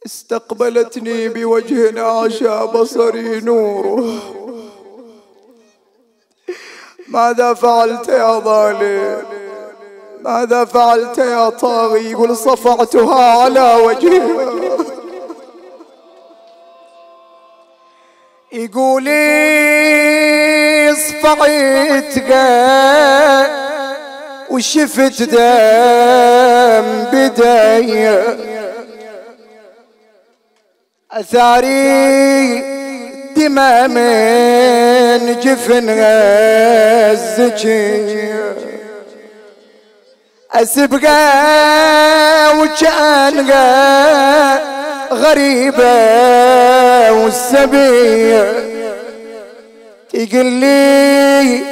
استقبلتني بوجه عاشا بصري نوره. ماذا فعلت يا ظالم؟ ماذا فعلت يا طاغي؟ يقول صفعتها على وجهها. يقولي صفعتها وشفت دم بداية أثاري دماء من جفنها الزكية أسبقى وكأنها غريبة والسبية يقول لي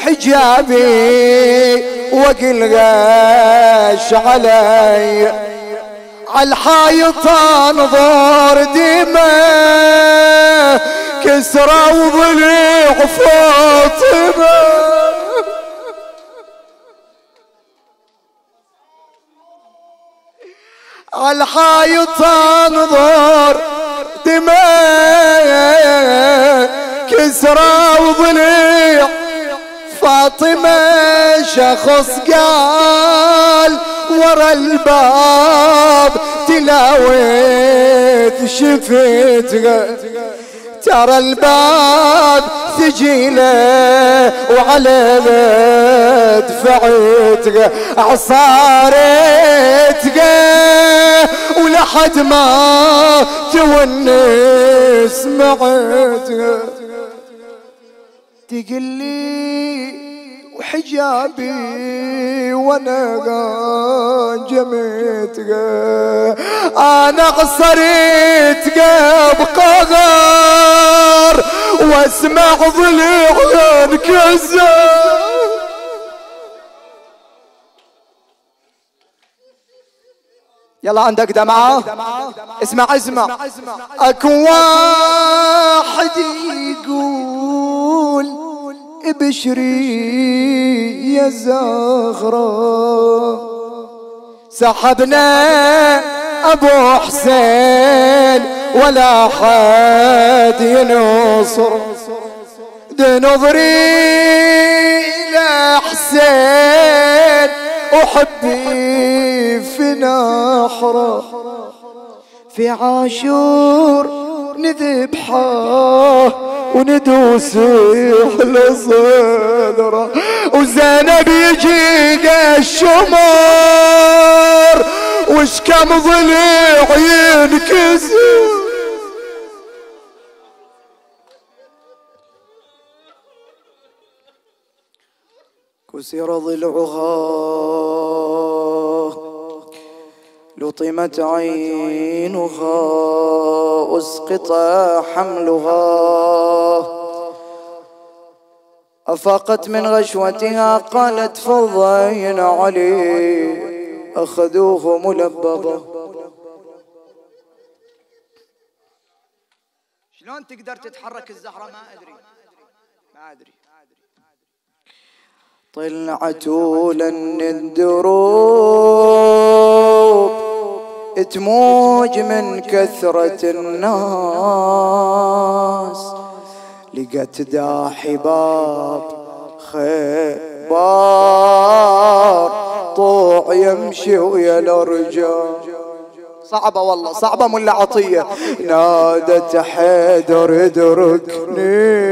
وحجابي وقل غاش علي عالحايط انظر دمه كسرى وضلع فاطمه عالحايط انظر دمه كسرى وضلع فاطمة. شخص قال ورا الباب تلاوت شفتها ترى الباب ثجيله وعلى دفعتها عصارتها ولحد ما تونس معتها. تقول لي وحجابي وانا جميتها انا قصرتها بقهر واسمع ضلع ينكسر. يلا عندك دمعة اسمع اكو واحد يقول ابشري يا زغرة سحبنا ابو حسين ولا حد ينصر نظري الى حسين وحبي في نحره في عاشور نذبحه وندوس على صدره وزينب يجي الشمر وش كم ضلع ينكسر. كسر ضلعها لطمت عينها أسقط حملها أفاقت من غشوتها قالت فضين علي أخذوه ملببا. شلون تقدر تتحرك الزهرة؟ ما أدري طلعت لن الدروب تموج من كثرة الناس لقت داحي باب خيبار طوع يمشي ويا الرجال. صعبة والله صعبة ملا عطية. نادت حيدر ادركني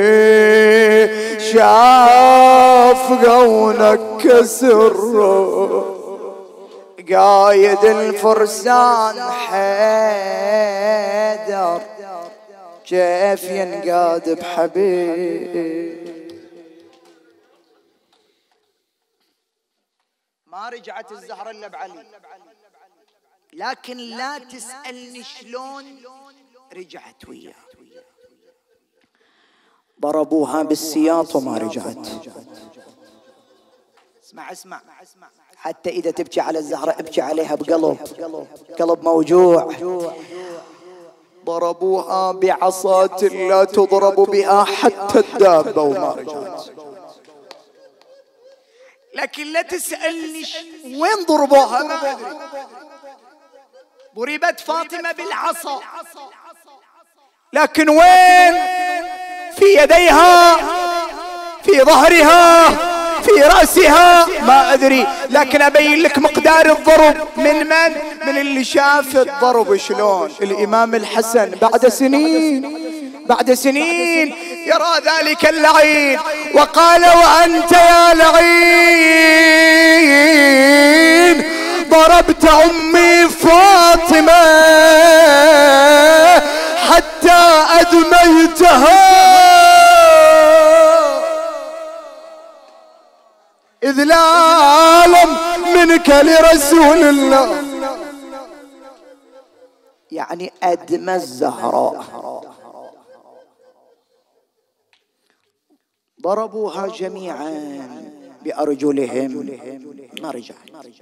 شاف قونك كسر قايد الفرسان حيدر كيف ينقاد بحبيب. ما رجعت الزهرة الا بعلي لكن لا تسألني شلون رجعت وياه. ضربوها بالسياط وما رجعت. اسمع حتى إذا تبكي على الزهرة ابكي عليها بقلب موجوع. ضربوها بعصاة لا تضرب بها حتى الدابة وما رجعت. لكن لا تسألني وين ضربوها ما أدري. ضربت فاطمة بالعصا، لكن وين؟ في يديها، في ظهرها، في رأسها، ما أدري، لكن أبين لك مقدار الضرب من اللي شاف الضرب شلون. الإمام الحسن بعد سنين يرى ذلك اللعين، وقال: وأنت يا لعين ضربت أمي فاطمة حتى أدميتها، إذ لا أعلم منك لرسول الله. يعني أدمى الزهراء. ضربوها جميعا بأرجلهم ما رجع.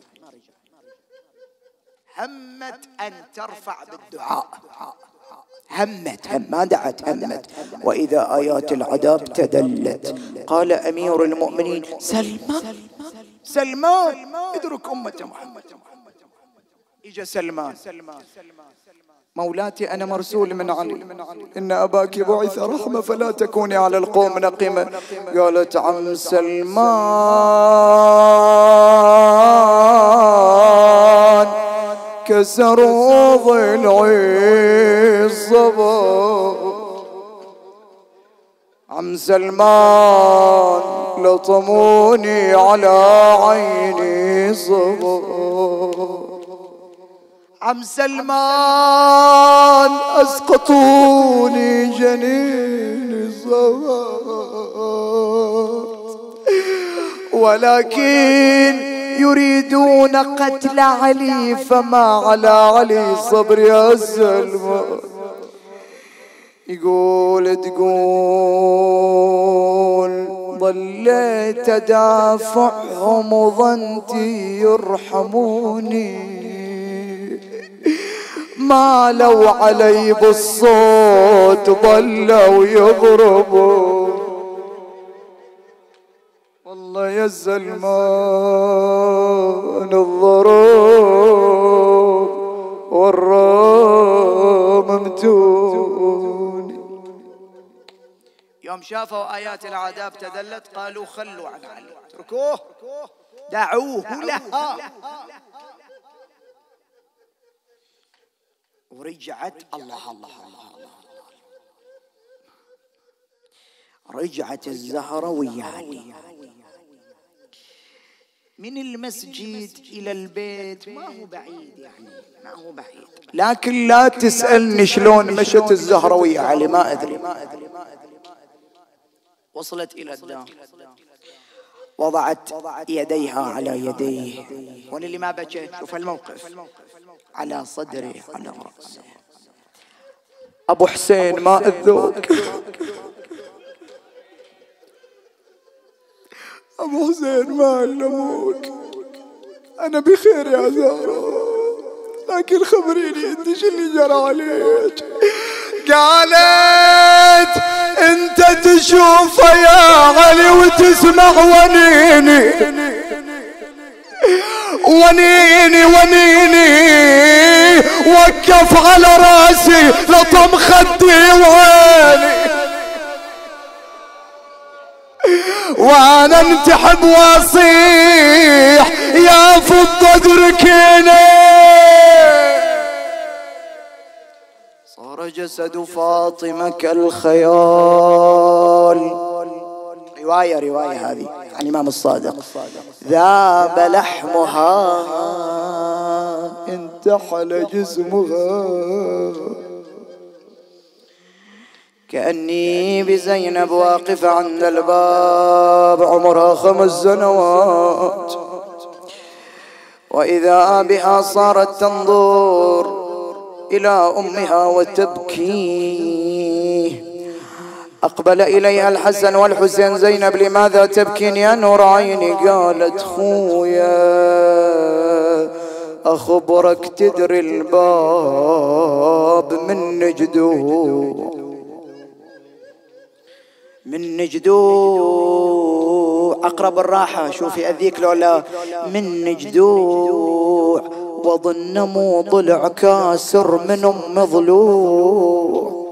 همت أن ترفع بالدعاء، همت ما دعت، همت. وإذا آيات العذاب تدلت. قال أمير المؤمنين: سلمان ادرك أمة محمد. إجا سلمان: مولاتي أنا مرسول من علي، إن أباك بعث رحمة فلا تكوني على القوم نقمة. قالت: عم سلمان كسروا ضلعي الصبر، عم سلمان لطموني على عيني صبر، عم سلمان أسقطوني جنين صبر، ولكن يريدون قتل علي فما على علي صبر يا سلمان. تقول ظليت دافعهم وظنتي يرحموني، ما لو علي بالصوت ظلوا يضربوا. والله يا سلمان الضروب والرام ممتوني. يوم شافوا آيات العذاب تدلت قالوا: خلوا عن علي، اتركوه، دعوه لها. ورجعت الله، رجعت الزهرة ويا علي من المسجد إلى البيت، ما هو بعيد، يعني ما هو بعيد، لكن لا تسألني شلون مشت الزهرة ويا علي، ما أدري. وصلت إلى الدار، وضعت يديها على يديه، وانا اللي ما بكى، شوف الموقف، على صدره على رأسه. أبو حسين ما أذوك، أبو حسين ما علموك، أنا بخير يا زهرة، لكن خبريني أنت شو اللي جرى عليك. قالت: أنت تشوف يا علي وتسمع ونيني ونيني ونيني، وقف على راسي لطم خدي وعيني، وانا انتحب واصيح يا فضة ادركيني. صار جسد فاطمة كالخيال. رواية هذه عن الإمام الصادق: ذاب لحمها انتحل جسمها، كأني بزينب واقفة عند الباب عمرها 5 سنوات، وإذا بها صارت تنظر إلى أمها وتبكي. أقبل إليها الحسن والحسين: زينب لماذا تبكين يا نور عيني؟ قالت: خويا أخبرك تدري الباب من نجدوع أقرب الراحة، شوفي أذيك لولا من نجدوع وظن مو ضلع كاسر من ام ضلوع.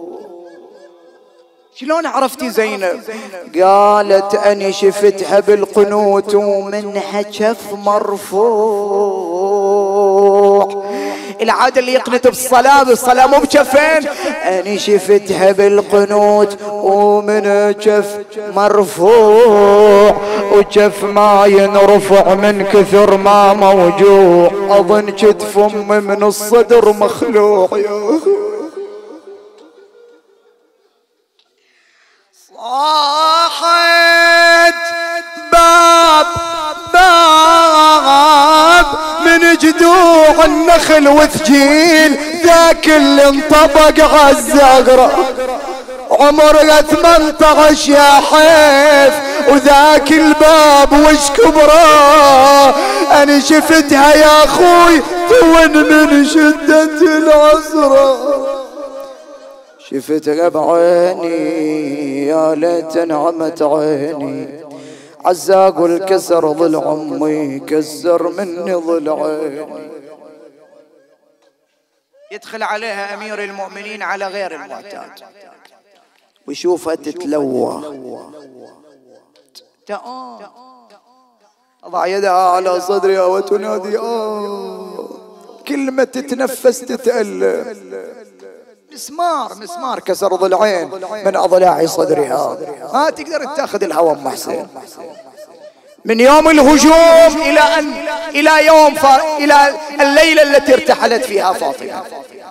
شلون عرفتي زينب؟ قالت اني شفتها بالقنوت ومنها كف مرفوع. العادة اللي يقنت بالصلاة مو بكفين. اني شفتها بالقنوت ومن كف مرفوع، وكف ما ينرفع من كثر ما موجوع. اظن كتف امي من الصدر مخلوع. صاحت باب من جذوع النخل وثجيل، ذاك اللي انطبق عالزغرة عمره 18 يا حيف، وذاك الباب وش كبره. انا شفتها يا اخوي تون من شدة العسرة. شفتها بعيني يا ليت نعمت عيني، عزاق والكسر ضلع امي كسر مني ضلعيني. يدخل عليها امير المؤمنين على غير المعتاد ويشوفها تتلوى، أضع يدها على صدرها وتنادي كلمة تتنفس تتألم. مسمار كسر ضلعين من أضلاع صدرها. ما تقدر تاخذ الهوى ام حسين. من يوم الهجوم إلى الليلة التي ارتحلت فيها فاطمة،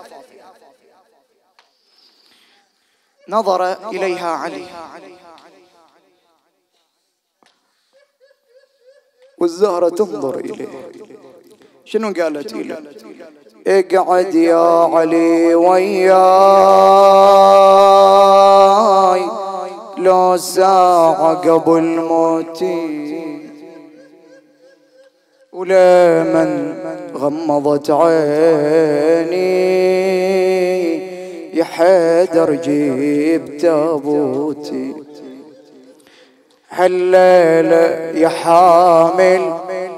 نظر إليها علي والزهرة تنظر إليه. شنو قالت له؟ اقعد يا علي وياي لو ساعة قبل موتي. ولمن غمضت عيني يا حيدر جيب تابوتي. هالليلة يا حامل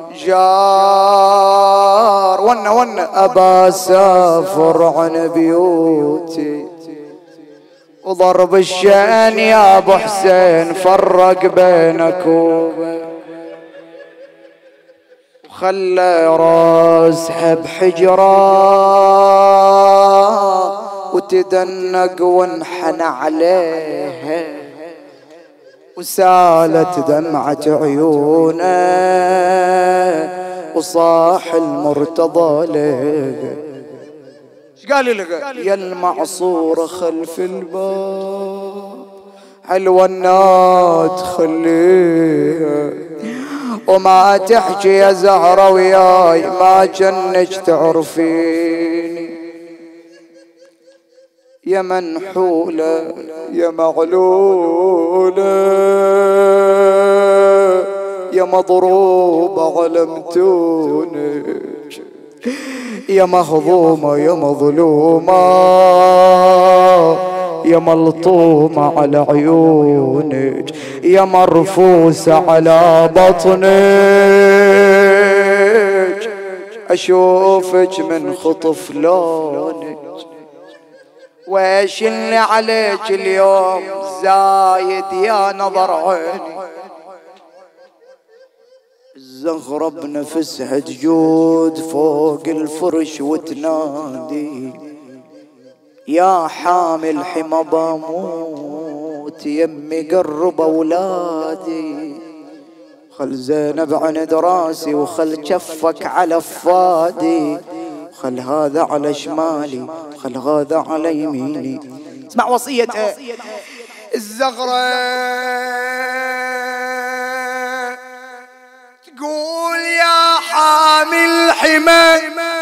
جار ونا أبا سافر عن بيوتي. وضرب الشأن يا أبو حسين فرق بينك وخلى راسها بحجرة وتدنق وانحنى عليها وسالت دمعة عيونه وصاح المرتضى له. ايش قال لك؟ يا المعصورة خلف الباب حلوة خليها وما تحكي يا زهرة وياي ما جنك تعرفيني. يا منحولة يا مغلولة يا مضروبة على متونك يا مهضومة يا مظلومة يا ملطومة على عيونك يا مرفوسة على بطنك أشوفك من خطف لونك. ويش اللي عليك اليوم زايد يا نظر عيني؟ الزهرة بنفسها تجود فوق الفرش وتنادي يا حامل حمى بموت يمي قرب أولادي. خل زينب عند راسي وخل كفك على فادي خل هذا على شمالي خل هذا على يميني. اسمع وصيته الزغرة تقول يا حامل حمى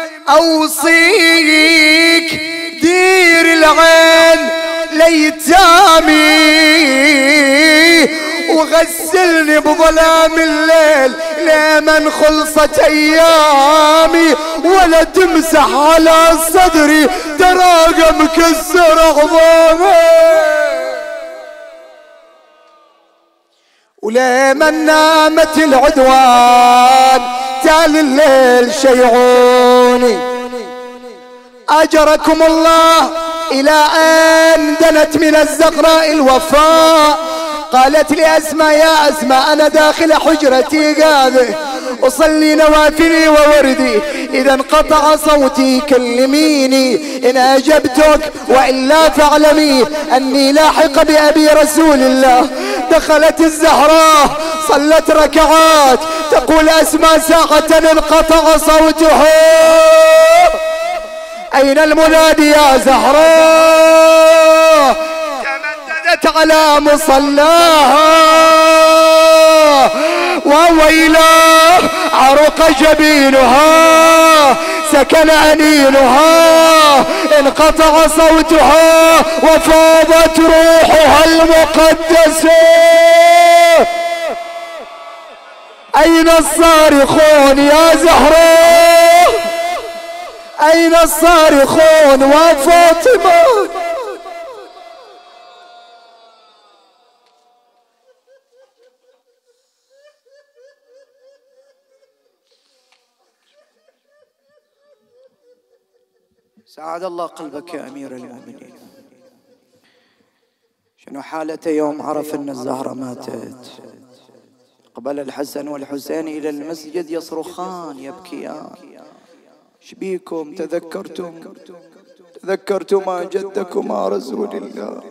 أوصيك دير العين ليتامي وغسلني بظلام الليل لمن خلصت ايامي ولا تمسح على صدري تراقى مكسر عظامي ولمن نامت العدوان تال الليل شيعون أجركم الله. إلى أن دنت من الزغراء الوفاء قالت لي أسماء يا أسماء أنا داخل حجرتي قاعدة أصلي نوافلي ووردي، إذا انقطع صوتي كلميني إن أجبتك وإلا فاعلمي أني لاحق بأبي رسول الله. دخلت الزهراء صلت ركعات تقول أسماء ساعة انقطع صوته. أين المنادي يا زهراء؟ تمددت على مصلاها وويلاه عرق جبينها سكن أنينها انقطع صوتها وفاضت روحها المقدسة. أين الصارخون يا زهراء؟ أين الصارخون وفاطمة؟ سعد الله قلبك يا أمير المؤمنين. شنو حالته يوم عرف أن الزهرة ماتت؟ قبل الحسن والحسين إلى المسجد يصرخان يبكيان. شبيكم؟ تذكرتما جدكما رسول الله.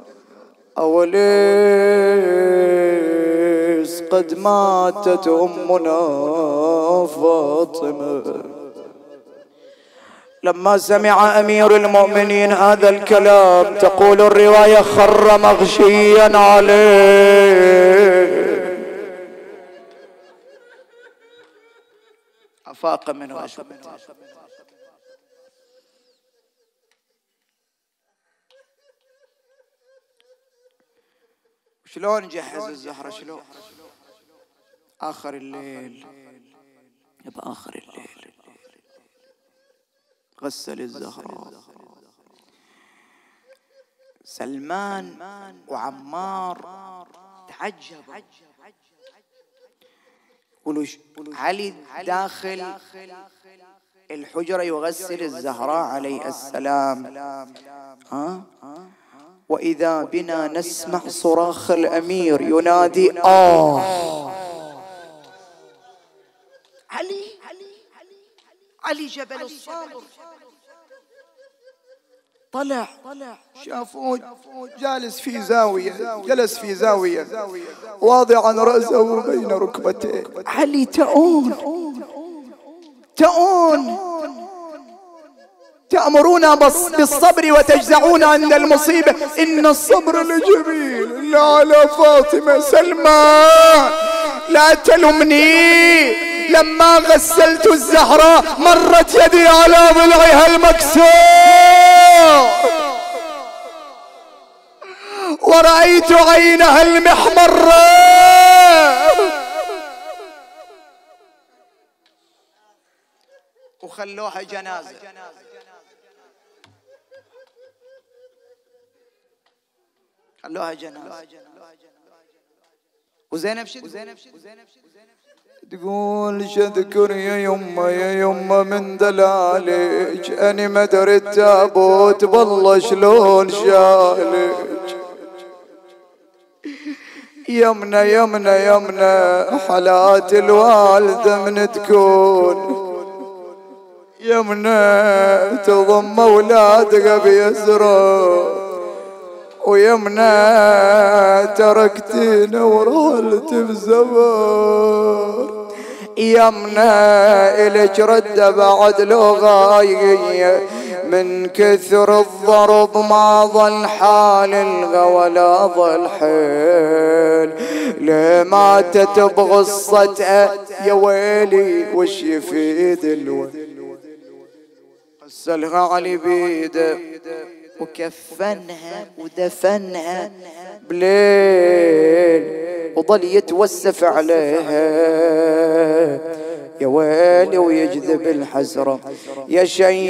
أوليس قد ماتت أمنا فاطمة. لما سمع أمير المؤمنين هذا الكلام تقول الرواية خر مغشيا عليه، أفاق من غشبته. شلون جهز الزهرة؟ شلون؟ آخر الليل، بآخر الليل غسل الزهراء. سلمان وعمار تعجبوا، يقولوا علي داخل الحجرة يغسل الزهراء عليه السلام، وإذا بنا نسمع صراخ الأمير ينادي علي جبل الصابر. طلع شافوه جالس في زاوية واضعا رأسه بين ركبتيه. علي تؤون تأمرون بالصبر وتجزعون عند المصيبة، إن الصبر لجميل إلا على فاطمة. سلمان لا تلمني، لما غسلت الزهراء مرت يدي على ضلعها المكسور ورأيت عينها المحمرة. وخلوها جنازة. وزينب تقول شذكر يا يمه من دلالك، أني ما دري التابوت بالله شلون شالك. يمنا حالات الوالدة من تكون، يمنا تضم أولادها بيسرى، ويمنا تركتينا ورحلت بزمان. يمنا إلك رد بعد لغاية من كثر الضرب ما ظل حال الغولا ظل حيل. ليه ماتت بغصتها يا ويلي وش يفيد الويل. غسلها علي بيده وكفنها ودفنها بليل وظل يتوسف عليها يا ويلي ويجذب الحسرة. يا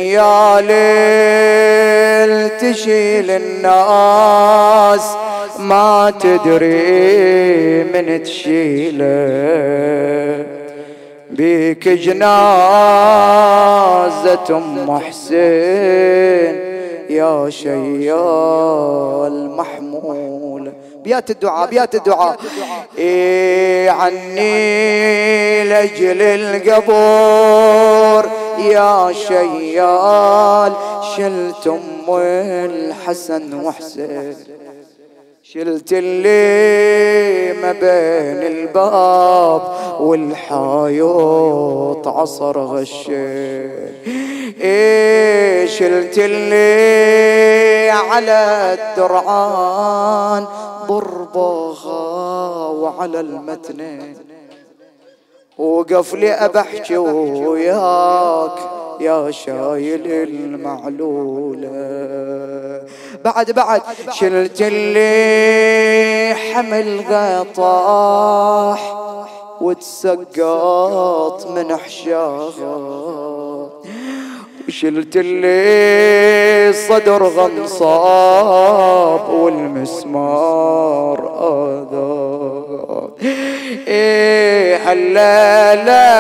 شيال تشيل الناس ما تدري من تشيله، بيك جنازة أم حسين يا شيال محمولة. بيات الدعاء بيات الدعاء. عني لأجل القبور يا شيال شلت أم الحسن وحسين، شلت اللي ما بين الباب والحايوط عصر غشين. شلت اللي على الدرعان بربغا وعلى المتنين، وقف لي أبحكي وياك يا شايل المعلولة. بعد شلت اللي حمل غطاح وتسقط من حشاها، وشلت اللي صدر غنصاب والمسمار آذان. هلا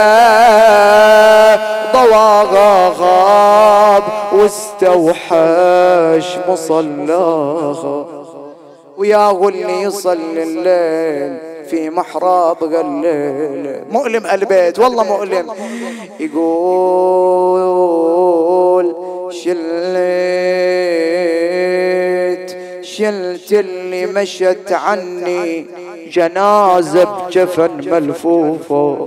ضواغا غاب واستوحش مصلاها، ويا غلي يصلي الليل في محراب قليل. مؤلم البيت والله مؤلم. يقول شلت اللي مشت عني جنازة بجفن ملفوفة،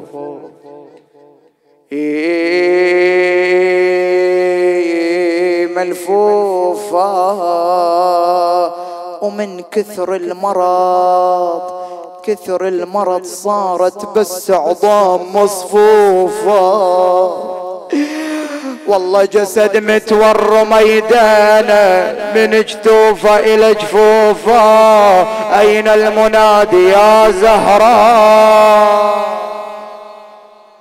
ملفوفة، ومن كثر المرض صارت بس عظام مصفوفة. والله جسد متور ميدانه من جتوفه إلى جفوفه. أين المنادي يا زهراء؟